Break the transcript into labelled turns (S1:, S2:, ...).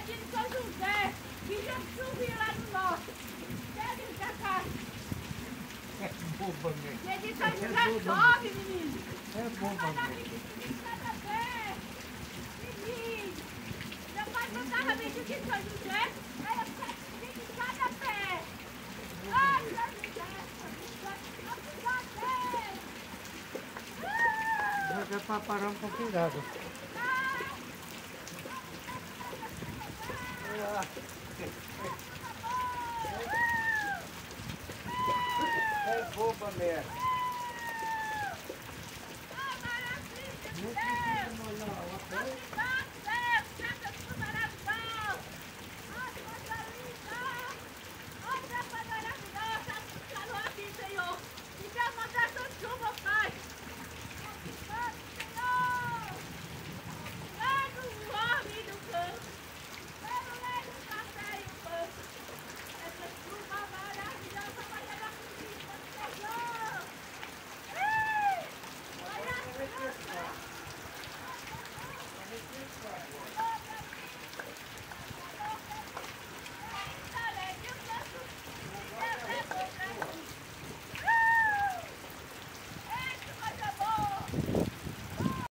S1: aqui de São José, que já subiu lá no norte. Pega pra cá.
S2: É boba mesmo.
S1: Dia de São José chove, menino.
S2: É boba mesmo.
S1: Menino, meu pai botava bicho aqui de São José, era 7 de cada pé. Ai, São José,
S2: Já dá para parar um pouquinho d'água. É boba mesmo.